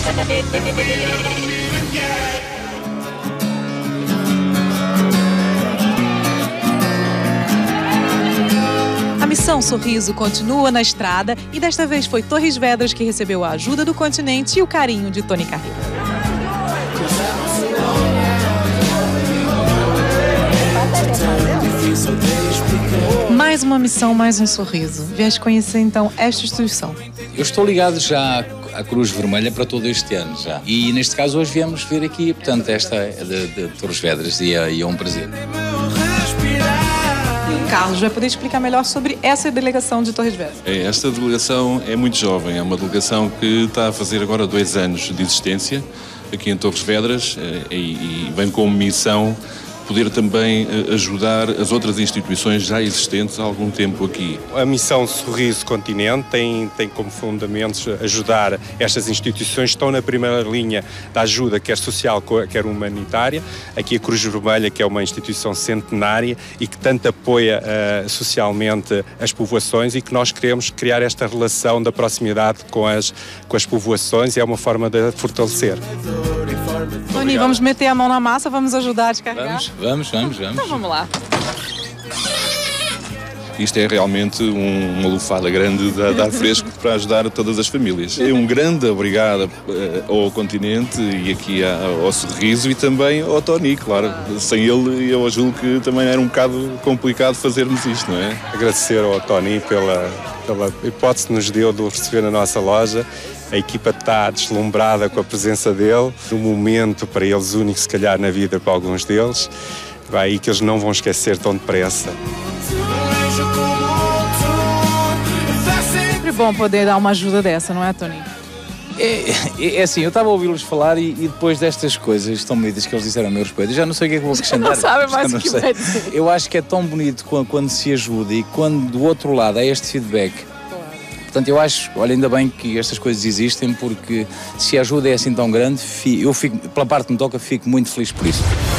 A Missão Sorriso continua na estrada e desta vez foi Torres Vedras que recebeu a ajuda do continente e o carinho de Tony Carreiro. Mais uma missão, mais um sorriso. Vieste conhecer então esta instituição. Eu estou ligado já à Cruz Vermelha para todo este ano já. E neste caso hoje viemos ver aqui, portanto, esta de Torres Vedras e é um prazer. Carlos vai poder explicar melhor sobre essa delegação de Torres Vedras. Esta delegação é muito jovem, é uma delegação que está a fazer agora 2 anos de existência aqui em Torres Vedras e vem com missão poder também ajudar as outras instituições já existentes há algum tempo aqui. A missão Sorriso Continente tem como fundamentos ajudar estas instituições que estão na primeira linha da ajuda, quer social, quer humanitária. Aqui a Cruz Vermelha, que é uma instituição centenária e que tanto apoia socialmente as povoações e que nós queremos criar esta relação da proximidade com as povoações e é uma forma de fortalecer. Tony, vamos meter a mão na massa, vamos ajudar a descarregar? Vamos. Então vamos lá. Isto é realmente uma lufada grande de ar fresco para ajudar todas as famílias. Um grande obrigado ao continente e aqui ao Sorriso e também ao Tony, claro. Sem ele eu julgo que também era um bocado complicado fazermos isto, não é? Agradecer ao Tony pela hipótese que nos deu de o receber na nossa loja. A equipa está deslumbrada com a presença dele, um momento para eles único, se calhar, na vida para alguns deles, e que eles não vão esquecer tão depressa. É sempre bom poder dar uma ajuda dessa, não é, Tony? É assim, eu estava a ouvi-los falar e depois destas coisas tão bonitas que eles disseram a meu respeito, eu já não sei o que é que vou acrescentar. Não sabe mais o que vai dizer. Eu acho que é tão bonito quando se ajuda e quando do outro lado há este feedback. Portanto, eu acho, olha, ainda bem que estas coisas existem, porque se a ajuda é assim tão grande, eu fico, pela parte que me toca, fico muito feliz por isso.